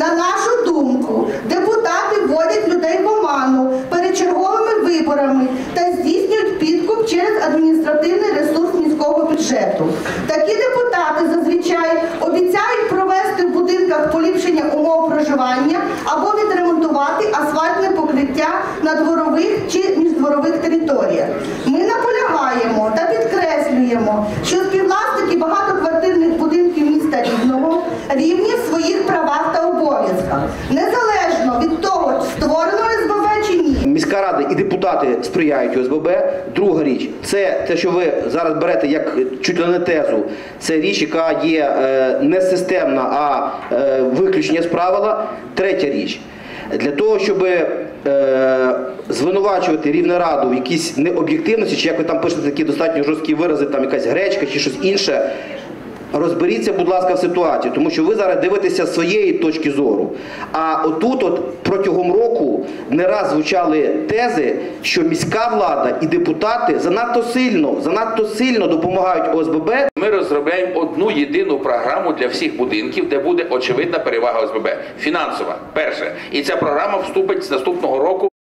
На нашу думку, депутати вводять людей в оману перед черговими виборами та здійснюють підкуп через адміністративний ресурс міського бюджету. Такі депутати зазвичай обіцяють провести в будинках поліпшення умов проживання або відремонтувати асфальтне покриття на дворових чи міждворових територіях. Ми наполягаємо та підкреслюємо, що співвласники багатоквартирних будинків міста Рівного рівні в своїх правах та обов'язках, незалежно від того, створено СББ чи ні. Міська рада і депутати сприяють ОСББ. Друга річ – це те, що ви зараз берете як чуть ли не тезу. Це річ, яка є не системна, а виключення з правила. Третя річ – для того, щоб звинувачувати Рівнераду в якійсь необ'єктивності, чи як ви там пишете такі достатньо жорсткі вирази, там якась гречка чи щось інше, розберіться, будь ласка, в ситуації, тому що ви зараз дивитеся з своєї точки зору. А отут протягом року не раз звучали тези, що міська влада і депутати занадто сильно допомагають ОСББ. Ми розробляємо одну єдину програму для всіх будинків, де буде очевидна перевага ОСББ. Фінансова, перше. І ця програма вступить з наступного року.